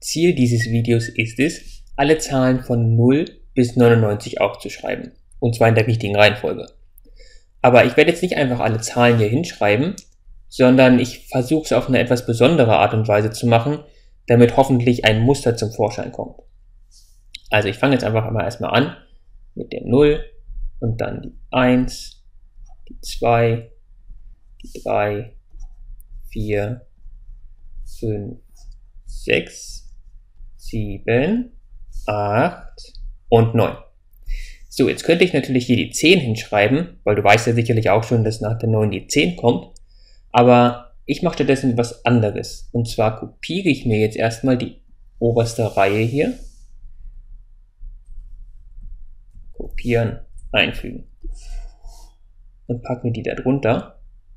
Ziel dieses Videos ist es, alle Zahlen von 0 bis 99 aufzuschreiben, und zwar in der richtigen Reihenfolge. Aber ich werde jetzt nicht einfach alle Zahlen hier hinschreiben, sondern ich versuche es auf eine etwas besondere Art und Weise zu machen, damit hoffentlich ein Muster zum Vorschein kommt. Also ich fange jetzt einfach mal erstmal an mit der 0 und dann die 1, die 2, die 3, 4, 5, 6, 7, 8 und 9. So, jetzt könnte ich natürlich hier die 10 hinschreiben, weil du weißt ja sicherlich auch schon, dass nach der 9 die 10 kommt. Aber ich mache stattdessen was anderes. Und zwar kopiere ich mir jetzt erstmal die oberste Reihe hier. Kopieren, einfügen. Und packe mir die da drunter.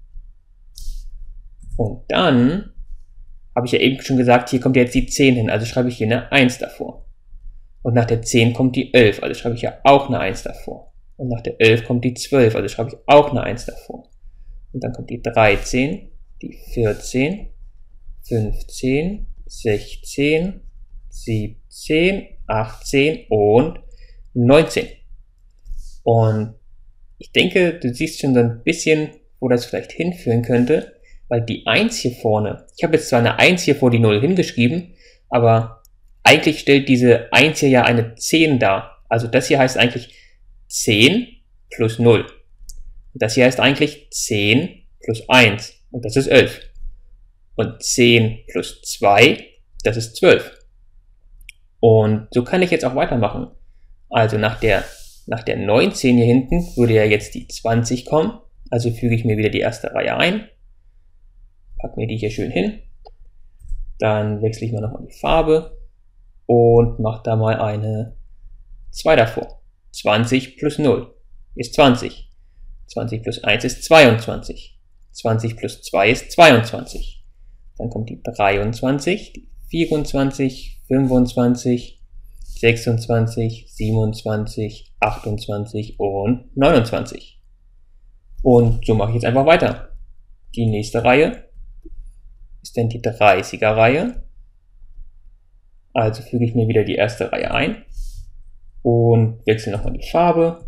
Und dann habe ich ja eben schon gesagt, hier kommt jetzt die 10 hin, also schreibe ich hier eine 1 davor. Und nach der 10 kommt die 11, also schreibe ich ja auch eine 1 davor. Und nach der 11 kommt die 12, also schreibe ich auch eine 1 davor. Und dann kommt die 13, die 14, 15, 16, 17, 18 und 19. Und ich denke, du siehst schon so ein bisschen, wo das vielleicht hinführen könnte, weil die 1 hier vorne, ich habe jetzt zwar eine 1 hier vor die 0 hingeschrieben, aber eigentlich stellt diese 1 hier ja eine 10 dar. Also das hier heißt eigentlich 10 plus 0. Und das hier heißt eigentlich 10 plus 1. Und das ist 11. Und 10 plus 2, das ist 12. Und so kann ich jetzt auch weitermachen. Also nach der 19 hier hinten würde ja jetzt die 20 kommen. Also füge ich mir wieder die erste Reihe ein. Pack mir die hier schön hin. Dann wechsle ich mal nochmal die Farbe und mache da mal eine 2 davor. 20 plus 0 ist 20. 20 plus 1 ist 22. 20 plus 2 ist 22. Dann kommt die 23, die 24, 25, 26, 27, 28 und 29. Und so mache ich jetzt einfach weiter. Die nächste Reihe ist dann die 30er Reihe. Also füge ich mir wieder die erste Reihe ein und wechsle nochmal die Farbe.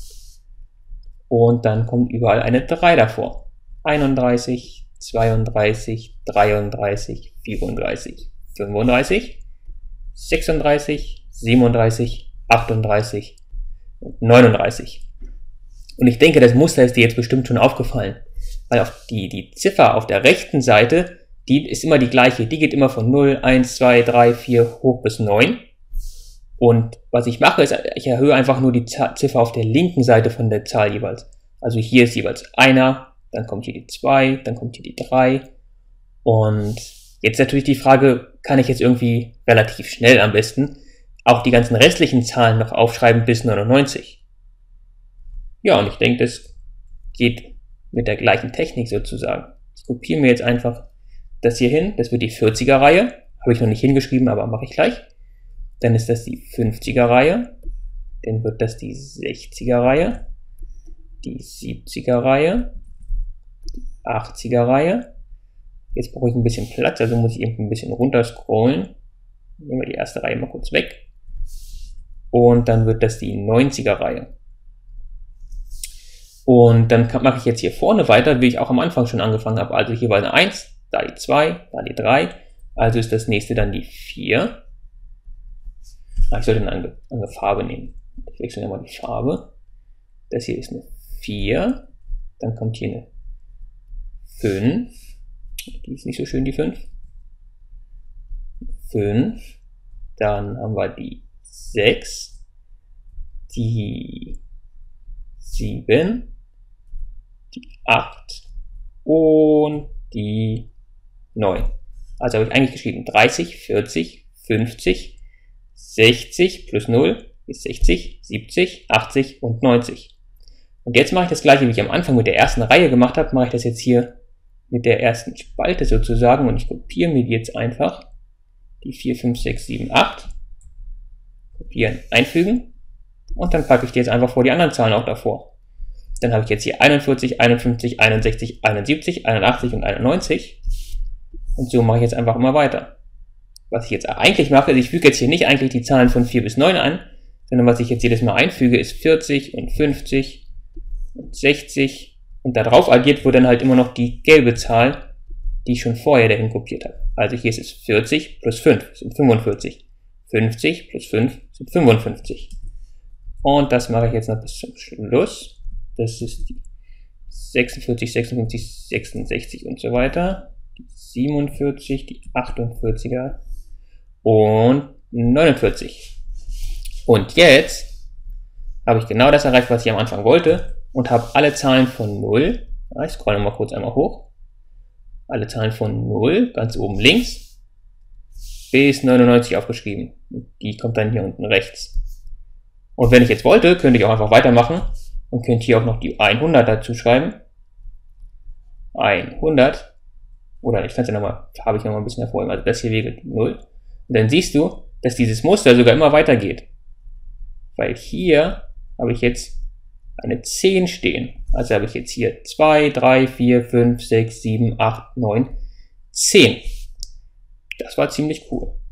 Und dann kommt überall eine 3 davor. 31, 32, 33, 34, 35, 36, 37, 38 und 39. Und ich denke, das Muster ist dir jetzt bestimmt schon aufgefallen, weil auf die Ziffer auf der rechten Seite, die ist immer die gleiche. Die geht immer von 0, 1, 2, 3, 4 hoch bis 9. Und was ich mache, ist, ich erhöhe einfach nur die Ziffer auf der linken Seite von der Zahl jeweils. Also hier ist jeweils einer, dann kommt hier die 2, dann kommt hier die 3. Und jetzt natürlich die Frage, kann ich jetzt irgendwie relativ schnell am besten auch die ganzen restlichen Zahlen noch aufschreiben bis 99? Ja, und ich denke, das geht mit der gleichen Technik sozusagen. Ich kopiere mir jetzt einfach das hier hin, das wird die 40er Reihe, habe ich noch nicht hingeschrieben, aber mache ich gleich. Dann ist das die 50er Reihe, dann wird das die 60er Reihe, die 70er Reihe, die 80er Reihe. Jetzt brauche ich ein bisschen Platz, also muss ich eben ein bisschen runter scrollen. Nehmen wir die erste Reihe mal kurz weg. Und dann wird das die 90er Reihe. Und dann mache ich jetzt hier vorne weiter, wie ich auch am Anfang schon angefangen habe. Also hier war eine 1, da die 2, da die 3. Also ist das nächste dann die 4. Ich sollte eine andere Farbe nehmen. Ich wechsle nochmal die Farbe. Das hier ist eine 4. Dann kommt hier eine 5. Die ist nicht so schön, die 5. 5. Dann haben wir die 6. Die 7. Die 8 und die 9. Also habe ich eigentlich geschrieben 30, 40, 50, 60 plus 0 ist 60, 70, 80 und 90. Und jetzt mache ich das gleiche, wie ich am Anfang mit der ersten Reihe gemacht habe, mache ich das jetzt hier mit der ersten Spalte sozusagen und ich kopiere mir die jetzt einfach. Die 4, 5, 6, 7, 8. Kopieren, einfügen und dann packe ich die jetzt einfach vor die anderen Zahlen auch davor. Dann habe ich jetzt hier 41, 51, 61, 71, 81 und 91. Und so mache ich jetzt einfach immer weiter. Was ich jetzt eigentlich mache, ist, ich füge jetzt hier nicht eigentlich die Zahlen von 4 bis 9 an, sondern was ich jetzt jedes Mal einfüge, ist 40 und 50 und 60 und da drauf addiert wird dann halt immer noch die gelbe Zahl, die ich schon vorher dahin kopiert habe. Also hier ist es 40 plus 5 sind 45. 50 plus 5 sind 55. Und das mache ich jetzt noch bis zum Schluss. Das ist die 46, 56, 66 und so weiter. Die 47, die 48er und 49. Und jetzt habe ich genau das erreicht, was ich am Anfang wollte und habe alle Zahlen von 0, ich scrolle mal kurz einmal hoch, alle Zahlen von 0, ganz oben links, bis 99 aufgeschrieben. Die kommt dann hier unten rechts. Und wenn ich jetzt wollte, könnte ich auch einfach weitermachen und könnte hier auch noch die 100 dazu schreiben. 100. Oder ich kann es ja nochmal, habe ich nochmal ein bisschen hervorheben. Also das hier wäre die 0. Und dann siehst du, dass dieses Muster sogar immer weitergeht. Weil hier habe ich jetzt eine 10 stehen. Also habe ich jetzt hier 2, 3, 4, 5, 6, 7, 8, 9, 10. Das war ziemlich cool.